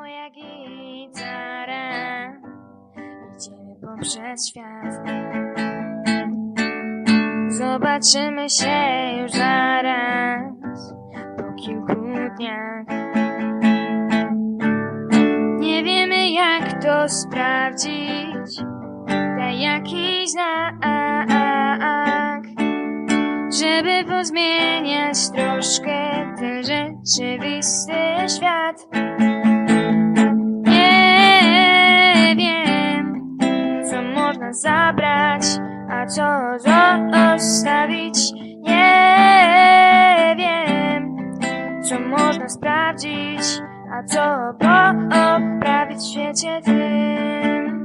moja gitara, idziemy poprzez świat. Zobaczymy się już zaraz, po kilku dniach. Nie wiemy jak to sprawdzić, daj jakiś znak, żeby pozmieniać troszkę ten rzeczywisty świat. Nie wiem, co można zabrać, a co zostawić. Nie wiem, co można sprawdzić, a co poprawić w świecie tym.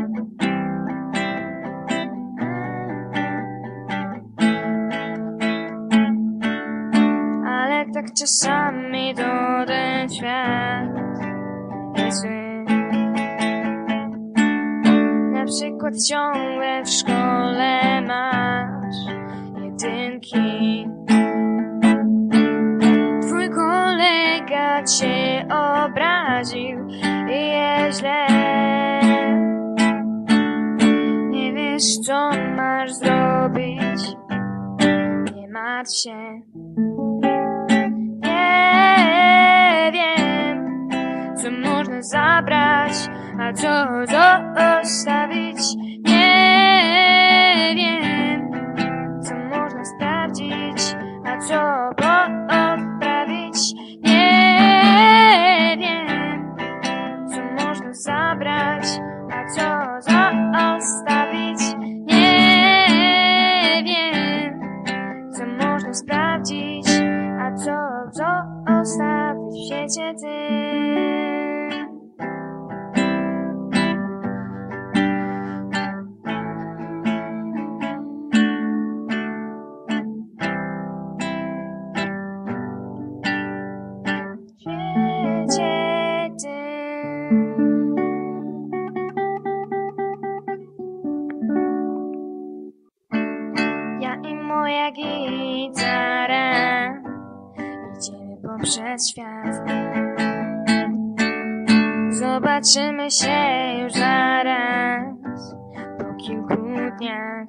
Ale tak czasami to ten świat jest zły. Na przykład ciągle w szkole masz jedynki. Twój kolega cię obraził i jest źle. Nie wiesz co masz zrobić, nie martw się. Nie wiem, co można zabrać, a co zostawić. Nie wiem, co można sprawdzić, a co poprawić. Nie wiem, co można zabrać, a co zostawić. Nie wiem, co można sprawdzić, a co zostawić w świecie tym. Ja i moja gitara, idziemy poprzez świat. Zobaczymy się już zaraz, po kilku dniach.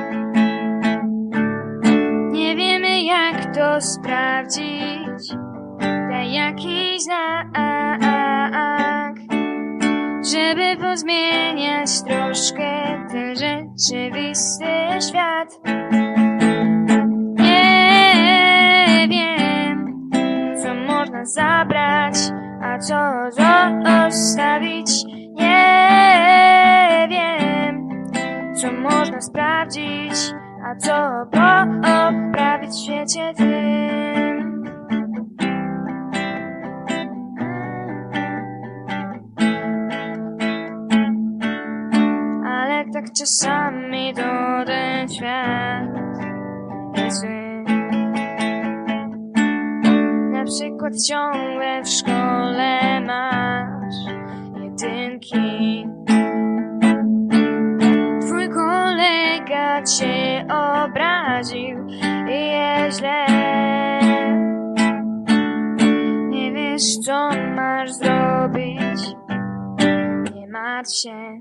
Nie wiemy jak to sprawdzić, daj jakiś znak, żeby pozmieniać troszkę ten rzeczywisty świat. Nie wiem, co można zabrać, a co zostawić. Nie wiem, co można sprawdzić, a co poprawić w świecie tym. Ale tak czasami to ten świat jest zły. Na przykład ciągle w szkole masz jedynki. Twój kolega cię obraził i jest źle. Nie wiesz co masz zrobić, nie martw się.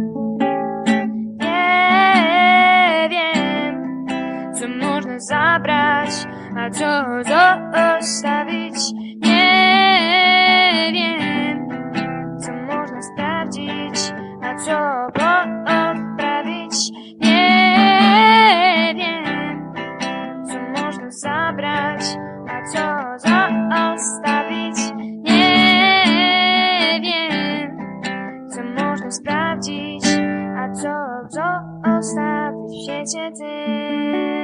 Nie wiem, co można zabrać, a co zostawić. Nie wiem, co można sprawdzić, a co poprawić. Nie wiem, co można zabrać, a co zostawić. Nie wiem, co można sprawdzić, a co zostawić w świecie tym.